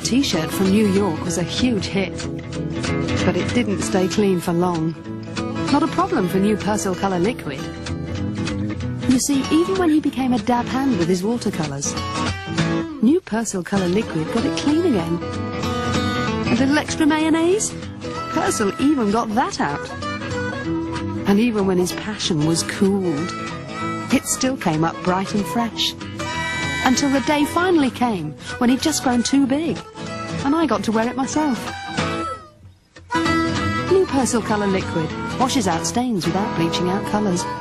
t-shirt from New York was a huge hit, but it didn't stay clean for long. Not a problem for new Persil Colour liquid. You see, even when he became a dab hand with his watercolours, new Persil Colour liquid got it clean again. A little extra mayonnaise? Persil even got that out. And even when his passion was cooled, it still came up bright and fresh. Until the day finally came when he'd just grown too big, and I got to wear it myself. New Persil Colour liquid washes out stains without bleaching out colours.